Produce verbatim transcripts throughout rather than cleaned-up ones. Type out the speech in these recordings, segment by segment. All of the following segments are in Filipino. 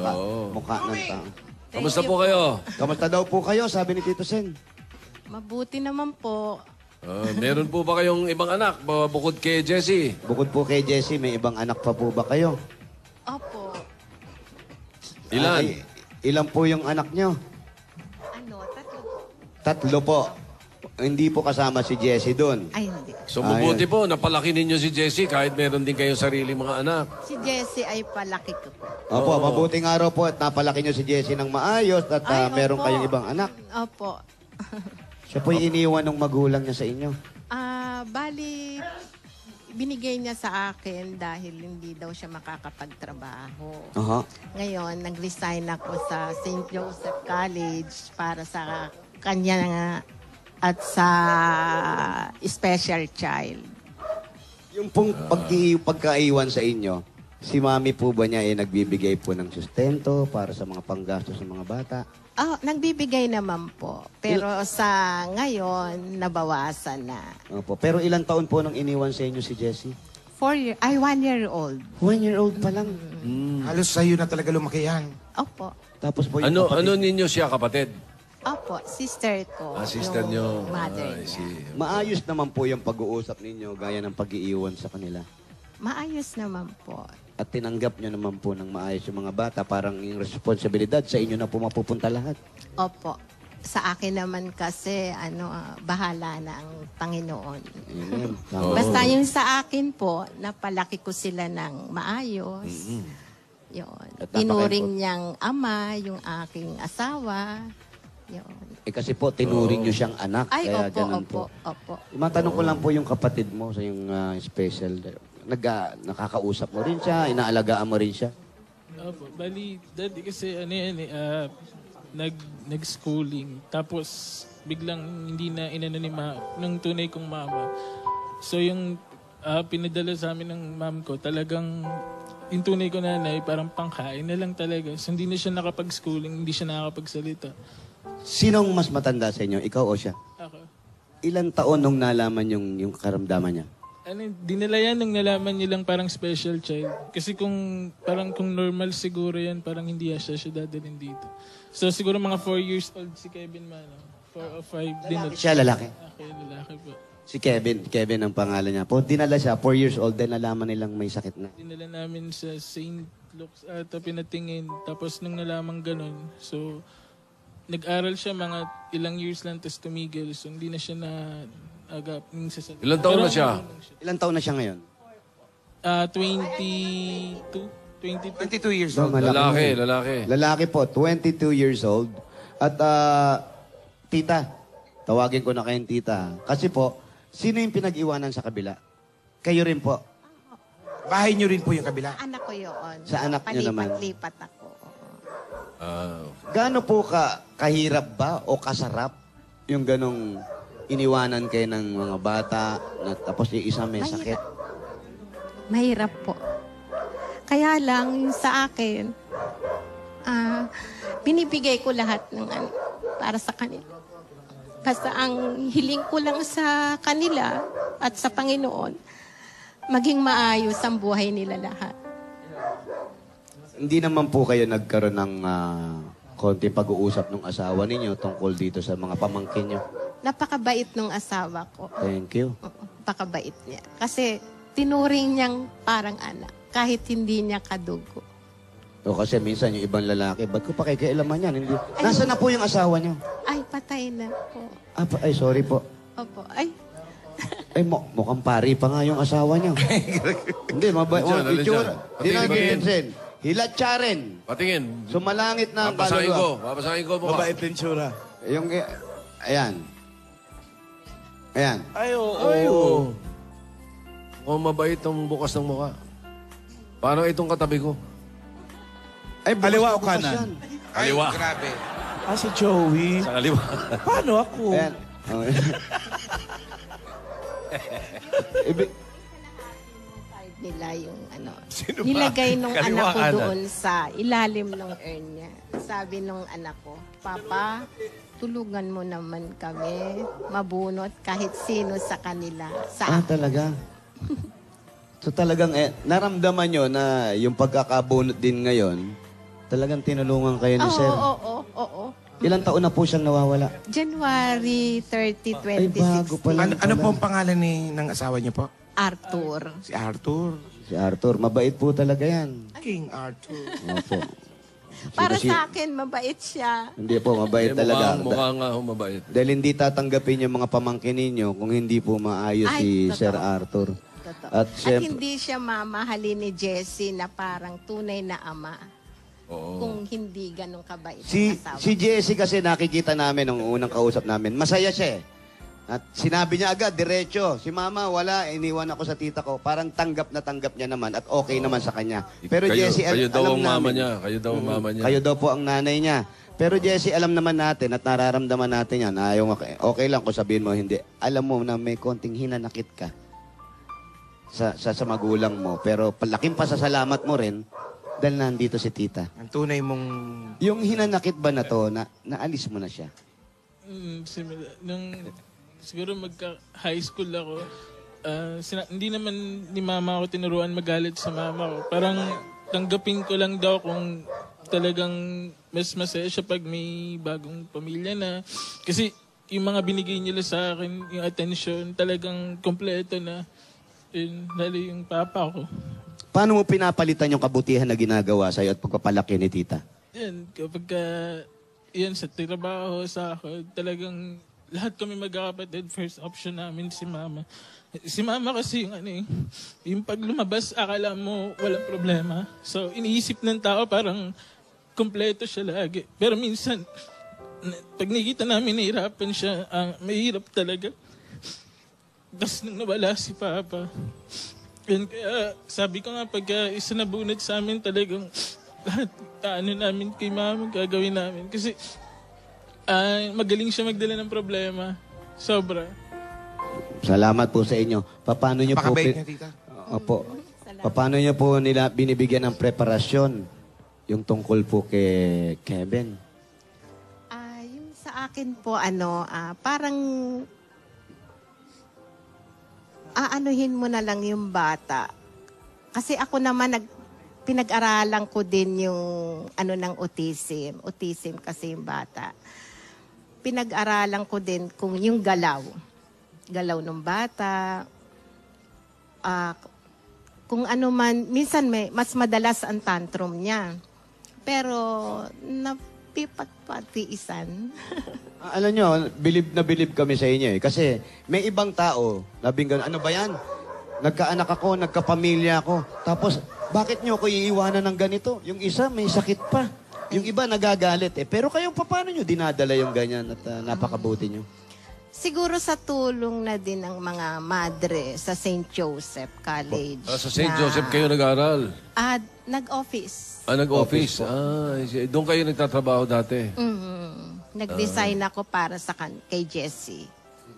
pagkakamukha ng tao. Kamusta po kayo? Kamusta daw po kayo, sabi ni Tito Sen? Mabuti naman po. Uh, meron po ba kayong ibang anak bu- bukod kay Jessie? Bukod po kay Jessie, may ibang anak pa po ba kayo? Opo. Ilan? Ay, ilan po yung anak nyo? Ano, tatlo po. Tatlo po. Hindi po kasama si Jessie doon. Ay, hindi. So mabuti po, napalaki ninyo si Jessie kahit meron din kayong sarili mga anak. Si Jessie ay palaki ko po. Opo, mabuting araw po at napalaki nyo si Jessie ng maayos at uh, Ay, meron opo. kayong ibang anak. Opo. Siya po'y iniwan ng magulang niya sa inyo. Ah, bali, binigay niya sa akin dahil hindi daw siya makakapagtrabaho. Aha. Ngayon, nag-resign ako sa Saint Joseph College para sa kanya nga at sa special child. Yung pong pagki- pagkaiwan sa inyo, si mami po ba niya ay nagbibigay po ng sustento para sa mga panggastos ng mga bata? Oh, nagbibigay naman po. Pero sa ngayon, nabawasan na. Opo. Pero ilang taon po nang iniwan sa inyo si Jessie? Four year, ay one year old. One year old pa lang. Halos sa'yo na talaga lumaki yan. Opo. Tapos po yung Ano kapatid- ano ninyo siya, kapatid? Opo, sister ko. Ah, sister yung nyo. Mother Ah, I niya. see. Maayos naman po yung pag-uusap ninyo gaya ng pag-iiwan sa kanila. Maayos naman po. At tinanggap nyo naman po ng maayos yung mga bata. Parang yung responsibilidad sa inyo na po mapupunta lahat. Opo. Sa akin naman kasi, ano, ah, bahala na ang Panginoon. Yun yun. Tama. Basta yung sa akin po, napalaki ko sila ng maayos. Yun. At Tinuring niyang ama, yung aking asawa. Yun. Eh kasi po, tinuring nyo siyang anak. Ay, kaya opo, ganun opo, po. opo. Matanong ko lang po yung kapatid mo sa yung ah, special. Nag, ah, nakakausap mo rin siya, inaalagaan mo rin siya. Opo, bali, daddy kasi ano yan eh, ah, nag, nag-schooling. Tapos, biglang hindi na inano ni ma, nung tunay kong mama. So, yung ah, pinadala sa amin ng mom ko, talagang yung tunay ko nanay, parang pangkain na lang talaga. So, hindi na siya nakapag-schooling, hindi siya nakakapagsalita. Sinong mas matanda sa inyo, ikaw o siya? Ako. Ilang taon nung nalaman yung, yung karamdaman niya? Ano, dinala yan nung nalaman nilang parang special child. Kasi kung parang kung normal siguro yan, parang hindi siya siya dadalhin dito. So siguro mga four years old si Kevin Mano. Four or five. Lalaki siya, lalaki? Okay, lalaki po. Si Kevin, Kevin ang pangalan niya. Po, dinala siya, four years old, then nalaman nilang may sakit na. Dinala namin sa Saint Luke's ata pinatingin. Tapos nung nalaman ganun, so nag-aral siya mga ilang years lang tapos tumigil. So hindi na siya na agap. Ilang taon na siya? Ilang taon na siya ngayon? Ah, twenty-two. twenty-two. twenty-two years No, old. malaki Lalaki, na. lalaki. Lalaki po, twenty-two years old. At ah, tita, tawagin ko na kayong tita. Kasi po, sino yung pinag-iwanan sa kabila? Kayo rin po. Bahay niyo rin po yung kabila. Anak ko yun. Sa anak niyo naman. Palipat-lipat ako. Ah, Gaano po ka kahirap ba o kasarap yung ganong iniwanan kayo ng mga bata na tapos yung isa may sakit? Mahirap po. Kaya lang, yung sa akin, ah, binibigay ko lahat ng ano, para sa kanila. Basta ang hiling ko lang sa kanila at sa Panginoon, maging maayos ang buhay nila lahat. Hindi naman po kayo nagkaroon ng uh, konti pag-uusap ng asawa ninyo tungkol dito sa mga pamangkin nyo? Napakabait ng asawa ko. Thank you. Oo, napakabait niya. Kasi tinuring niyang parang anak, kahit hindi niya kadugo. O kasi minsan yung ibang lalaki, ba't ko pa kay kailaman yan? Hindi. Nasaan na po yung asawa nyo? Ay, patay na po. Ah, pa- ay, sorry po. Opo. Ay, Ay, mu- mukhang pari pa nga yung asawa nyo. Hindi, mabait. Alin dyan, Oh, alin itsura. dyan? Hindi na Patingin, Vincent. Hilat Charen. patingin. Sumalangit na ang Babasahin kaluluwa. ko. Babasahin ko mukha. Mabait din tsura. Yung, eh, ayan. Ayan. Ay, oo. Ay, oo. Mukhang mabait ang bukas ng mukha. Parang itong katabi ko. Ay, bukas Kaliwa na o bukas kanan? yan. Ay, Kaliwa. grabe. Ah, si Joey. Sa kaliwa. Paano ako? Ayan. Oh. Ibi- card nila yung ano. Sino ba? Nilagay nung Kaliwa, anak ko kanan? doon sa ilalim ng urn niya. Sabi nung anak ko, Papa, tulugan mo naman kami, mabunot kahit sino sa kanila. Sa ah, talaga? So talagang, eh, naramdaman nyo na yung pagkakabunot din ngayon, Talagang tinulungan kayo ni Oo, Sir. oo, oo, oo. Ilang taon na po siyang nawawala? January thirtieth, Ay, twenty bago pa lang Ano, ano pala. po ang pangalan ni, ng asawa niyo po? Arthur. Si Arthur. Si Arthur, mabait po talaga yan. King Arthur. Opo. Para Si- sa akin, mabait siya. Hindi po, mabait Eh, talaga. Mukha, mukha nga ho mabait. Dahil hindi tatanggapin yung mga pamangkin ninyo kung hindi po maayos Ay, si totoo. Sir Arthur. Totoo. At At syempre, hindi siya mamahalin ni Jessie na parang tunay na ama. Oo. Kung hindi ganun kabait si, ang asawa. si Jessie kasi nakikita namin nung unang kausap namin, masaya siya eh. At sinabi niya agad, diretso, si mama wala, iniwan ako sa tita ko. Parang tanggap na tanggap niya naman at okay naman sa kanya. Pero kayo, Jessie, al- kayo daw alam ang mama namin. niya. Kayo daw ang mama niya. Kayo daw po ang nanay niya. Pero Jessie, alam naman natin at nararamdaman natin yan. Ayaw, okay, okay lang kung sabihin mo hindi. Alam mo na may konting hinanakit ka sa, sa, sa magulang mo. Pero palaking pasasalamat mo rin dahil nandito si tita. Ang tunay mong... Yung hinanakit ba na to, na, naalis mo na siya? Mm, simula, nung siguro magka-high school ako, ah, sina- hindi naman ni mama ako tinuruan magalit sa mama ko. Parang tanggapin ko lang daw kung talagang mas masaya siya pag may bagong pamilya na. Kasi yung mga binigay nila sa akin, yung attention, talagang kompleto na. Yun, lalo yung papa ko. Paano mo pinapalitan yung kabutihan na ginagawa sa'yo at pagpapalaki ni tita? Yan, kapag ka, yan, sa trabaho, sa ako, talagang lahat kami magkakapatid, first option namin si mama. Si mama kasi yung ano eh, yung pag lumabas, akala mo walang problema. So, iniisip ng tao parang kompleto siya lagi. Pero minsan, na- pag nakikita namin nahihirapan siya, ang mahirap talaga. Tapos nung nawala si Papa, yun, kaya sabi ko nga, pag uh, isa na bunod sa amin talagang lahat ano namin kay mama gagawin namin. Kasi ah, magaling siya magdala ng problema. Sobra. Salamat po sa inyo. Paano nyo po... Pakabait pi- niya, tita. Opo. Paano nyo po nila binibigyan ng preparasyon yung tungkol po kay Kevin? Ah, yung sa akin po, ano, ah, parang aanuhin mo na lang yung bata. Kasi ako naman, nag, pinag-aralan ko din yung ano ng autism. Autism kasi yung bata. Pinag-aralan ko din kung yung galaw. Galaw ng bata. Ah, kung ano man, minsan may, mas madalas ang tantrum niya. Pero, napipagpatiisan. Ah, alam nyo, bilib na bilib kami sa inyo eh. Kasi may ibang tao, labing gano'n, ano ba yan? Nagkaanak ako, nagkapamilya ako. Tapos, bakit nyo ako iiwanan ng ganito? Yung isa, may sakit pa. Yung iba, nagagalit eh. Pero kayo, paano nyo dinadala yung ganyan at ah, napakabuti nyo? Siguro sa tulong na din ng mga madre sa Saint Joseph College. Ah, sa Saint na- Joseph kayo nag-aaral. Ah, nag-office. Ah, nag-office. Ah, I see. Doon kayo nagtatrabaho dati. Mhm. Nag-design ako para sa kan kay Jessie.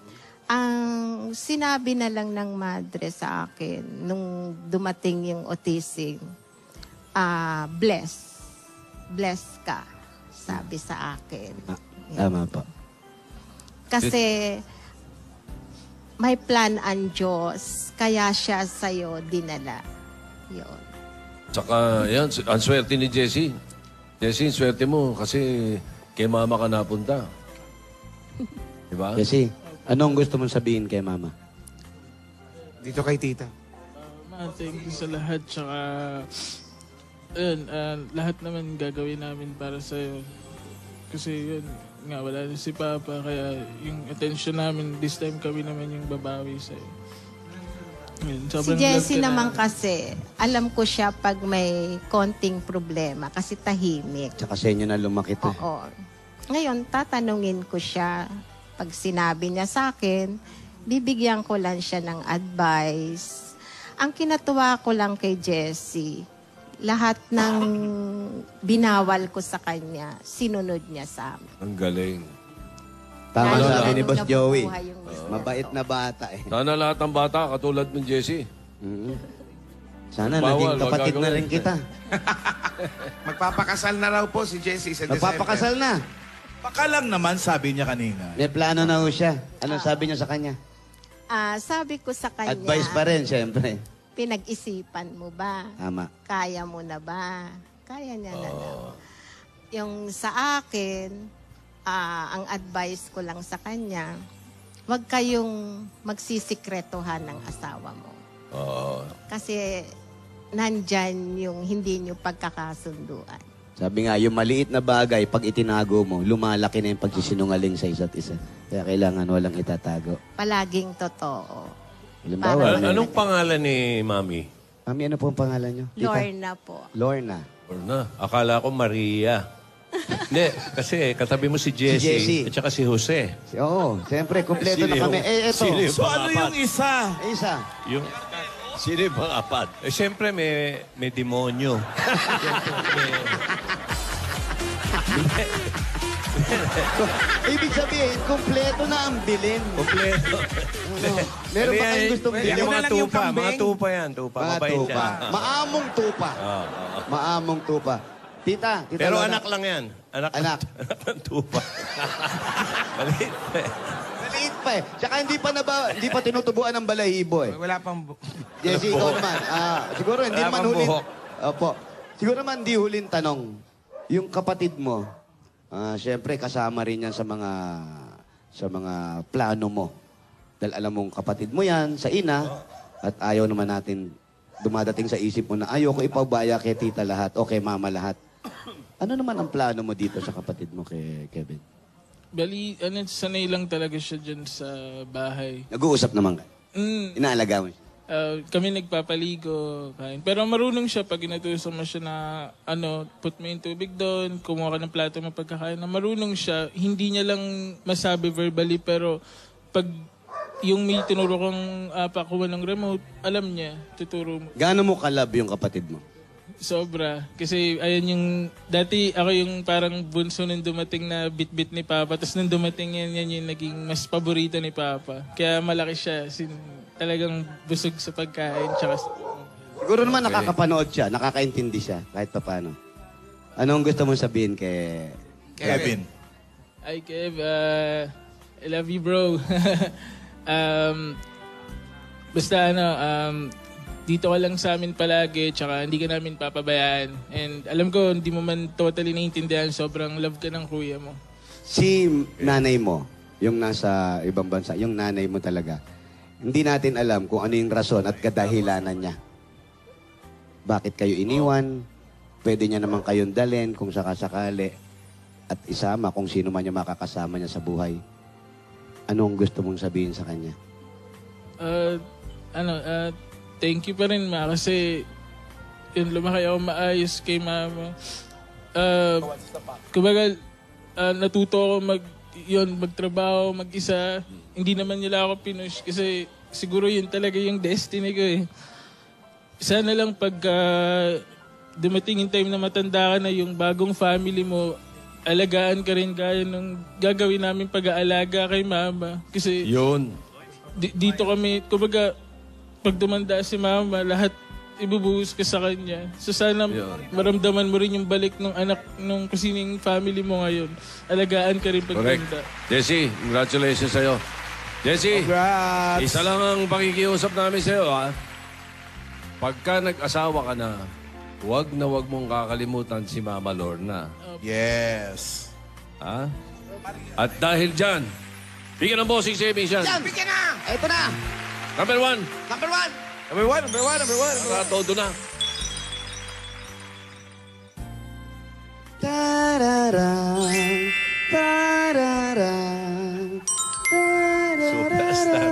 Ang sinabi na lang ng madre sa akin nung dumating yung autism, ah, bless. Bless ka, sabi sa akin. Ah, tama po. Kasi may plan ang Diyos, kaya siya sa'yo dinala. Yun. Tsaka, yan, ang swerte ni Jessie. Jessie, ang swerte mo kasi kay mama ka napunta. Diba? Kasi, anong gusto mong sabihin kay mama? Dito kay tita. Ma, thank you sa lahat. Tsaka, ayun, ah, lahat naman gagawin namin para sa'yo. Kasi yun, nga, wala na si Papa. Kaya yung attention namin, this time kami naman yung babawi sa'yo. Yun, Si sobrang Jessie love ka naman namin. kasi, alam ko siya pag may konting problema kasi tahimik. Tsaka sa inyo na lumaki to. eh. Oo. Ngayon, tatanungin ko siya. Pag sinabi niya sa akin, bibigyan ko lang siya ng advice. Ang kinatuwa ko lang kay Jessie, lahat ng binawal ko sa kanya, sinunod niya sa amin. Ang galing. Tama Lalo sabi na ni nung Boss Joey. nabubuhay yung mister Mabait ko. na bata eh. Sana lahat ng bata katulad ng Jessie. Mhm. Sana Bawal, naging wag kapatid na gagawin. rin kita. Magpapakasal na raw po si Jessie sa December. Nagpapakasal na. Baka lang naman, sabi niya kanina. May plano na ho siya. Anong sabi niya sa kanya? Ah, sabi ko sa kanya, Advice pa rin, siyempre. pinag-isipan mo ba? Tama. Kaya mo na ba? Kaya niya na lang. Yung sa akin, ah, ang advice ko lang sa kanya, huwag kayong magsisikretohan ng asawa mo. Oo. Kasi nandyan yung hindi nyo pagkakasunduan. Sabi nga, yung maliit na bagay, pag itinago mo, lumalaki na yung pagsisinungaling sa isa't isa. Kaya kailangan walang itatago. Palaging totoo. Halimbawa, Para- An- may- anong pangalan ni Mami? Mami, ano po ang pangalan nyo? Tita? Lorna po. Lorna. Or na, akala ko Maria. Hindi, kasi katabi mo si Jessie, Si Jessie. at saka si Jose. Si- Oo, siyempre, kompleto Sino na kami. yung- Eh, eto. sino yung- So ano yung isa? Eh, Isa. Yung, sino yung pang-apat? Eh, siyempre may, may demonyo. Ibig sabihin, kompleto na ang bilin. Kompleto. Ano, meron ba kayong gustong Yung bilhin? mga na lang yung tupa, mga kambing. tupa yan, tupa. Mga Mabait tupa. yan. Maamong tupa. Oo, oo. Maamong tupa. Tita, tita Pero Lorna. anak lang yan. Anak, Anak. anak ng tupa. Maliit pa eh. Maliit pa eh. Tsaka hindi pa, naba, hindi pa tinutubuan ng balahibo eh. Wala pang... bu- Jesse, ikaw naman. Ah, siguro hindi Wala naman pang hulin. buhok. Opo. Siguro naman hindi hulin tanong. Yung kapatid mo, ah, syempre kasama rin yan sa mga sa mga plano mo. Dahil alam mong kapatid mo yan sa ina at ayaw naman natin dumadating sa isip mo na ayaw ko ipabaya kay tita lahat o kay mama lahat. Ano naman ang plano mo dito sa kapatid mo kay Kevin? Bali, ano, sanay lang talaga siya dyan sa bahay. Nag-uusap naman kayo. Mm, Inaalaga mo siya. ah, kami nagpapaligo, kain. Pero marunong siya pag inutusan mo siya na, ano, put mo yung tubig doon, kumuha ka ng plato mo pagkakain. Na marunong siya, hindi niya lang masabi verbally, pero pag yung may tinuro kang uh, pakuha ng remote, alam niya, tuturo mo. Gaano mo kalab yung kapatid mo? Sobra. Kasi ayan yung, dati ako yung parang bunso nung dumating na bit-bit ni Papa. Tapos nung dumating yan, yan yung naging mas paborito ni Papa. Kaya malaki siya. Sin, talagang busog sa pagkain. Tsaka, sa- Siguro naman nakakapanood siya, nakakaintindi siya, kahit pa paano. Anong gusto mong sabihin kay... Kevin. Ay, Kev, uh, I love you, bro. um, basta ano, um, dito ka lang sa amin palagi, tsaka hindi ka namin papabayaan. And alam ko, hindi mo man totally naiintindihan, sobrang love ka ng kuya mo. Si nanay mo, yung nasa ibang bansa, yung nanay mo talaga, hindi natin alam kung ano yung rason at kadahilanan niya. Bakit kayo iniwan? Pwede niya naman kayong dalhin kung sakasakali at isama kung sino man yung makakasama niya sa buhay. Anong gusto mong sabihin sa kanya? Uh, ano, uh, thank you pa rin, ma, kasi yun, lumaki ako maayos kay mama. Uh, kumbaga, uh, natuto ako mag, yun, magtrabaho, mag-isa. Hindi naman nila ako pinush kasi siguro yun talaga yung destiny ko eh. Sana lang pag uh, dumating yung time na matanda ka na, yung bagong family mo, alagaan ka rin gaya nung gagawin namin pag-aalaga kay mama. Kasi Yun. di- dito kami, kumbaga, pag dumanda si mama, lahat ibubuhos ka sa kanya. So sana Yun. maramdaman mo rin yung balik ng anak, nung kasining family mo ngayon. Alagaan ka rin pag Correct. dumanda. Jessie, congratulations sa'yo. Jessie, Congrats. isa lang ang pakikiusap namin sa'yo, ha? Pagka nag-asawa ka na, huwag na huwag mong kakalimutan si Mama Lorna. Yes. Ha? At dahil dyan, bigyan ng bossing savings yan. Yan! Bigyan na! Ito na! Number one, Number one! Number one, number one, number one. para todo na. Tararang, tararang, Superstar.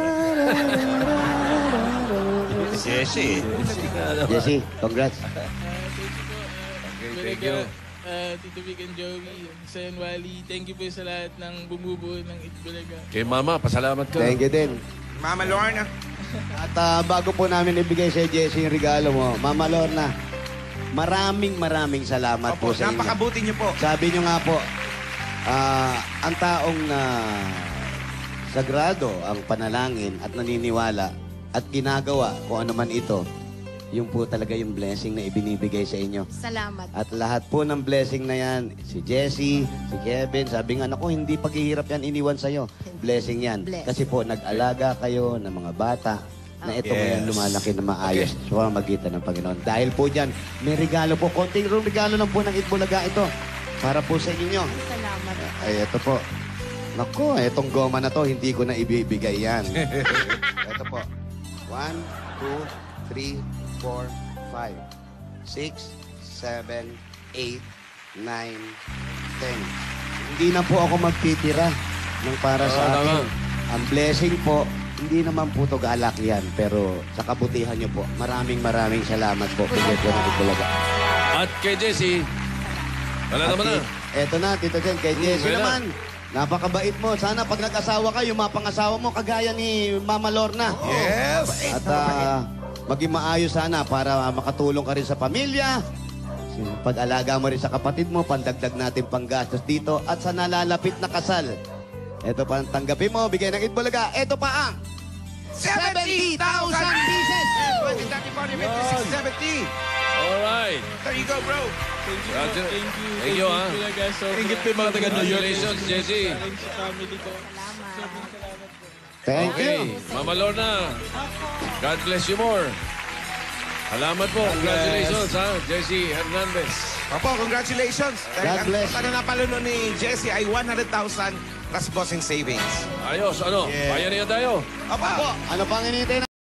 Jessie. Jesse, congrats. Thank you. Uh, Tito Vic and Joey, Sen Wally, thank you po sa lahat ng bumubuo ng Itbulaga. Kay Mama, pasalamat ka. Thank you din. Mama Lorna. At ah, bago po namin ibigay sa Jesse yung regalo mo, Mama Lorna, maraming maraming salamat Opo, po sa inyo. napakabuti niyo po. Sabi nyo nga po, ah, ang taong na sagrado ang panalangin at naniniwala at ginagawa kung ano man ito, yung po talaga yung blessing na ibinibigay sa inyo. Salamat. At lahat po ng blessing na yan, si Jessie, si Kevin, sabi nga, naku, hindi paghihirap yan iniwan sa'yo. Blessing yan. Bless. Kasi po, nag-alaga kayo ng mga bata na ito Yes. ngayon lumalaki na maayos sa pamamagitan ng Panginoon. Dahil po dyan, may regalo po. Konting regalo lang po ng Itbulaga ito. Para po sa inyo. Salamat. Ay, ito po. Naku, itong goma na to, hindi ko na ibibigay yan. Ito po. One, two, three, four, five, six, seven, eight, nine, ten. Hindi na po ako magtitira ng para sa Oo, tama. akin. Ang blessing po, hindi naman po to galak yan. Pero sa kabutihan nyo po, maraming maraming salamat po. Bigay po ng Itbulaga. At kay Jessie, wala naman na. Eto na, Tito Jen, kay Jessie kaya na. naman. Napakabait mo. Sana pag nag-asawa ka, yung mga pangasawa mo, kagaya ni Mama Lorna. Yes. At ah, maging maayos sana para makatulong ka rin sa pamilya. Pag-alaga mo rin sa kapatid mo, pandagdag natin panggastos dito. At sa nalalapit na kasal. Eto pa ang tanggapin mo, bigay ng Itbulaga. Eto pa ang seventy thousand pieces! twenty, thirty, forty, fifty, sixty, seventy. Alright. There you go, bro. Thank you. Thank you. Thank you. Thank you, ah. talaga. Sobrang- Ingit pa yung mga taga New York. Congratulations, Jessie. Rin sa family ko. Sobrang salamat po. thank Okay. you. Mama Lorna, God bless you more. Salamat po. Congratulations, ha? Jessie Hernandez. Opo, congratulations. Dahil God ang bless. ano napaluno ni Jessie ay one hundred thousand plus bossing savings. Ayos, ano? Yeah. Bayan niya tayo. Opo. Ano pang inintay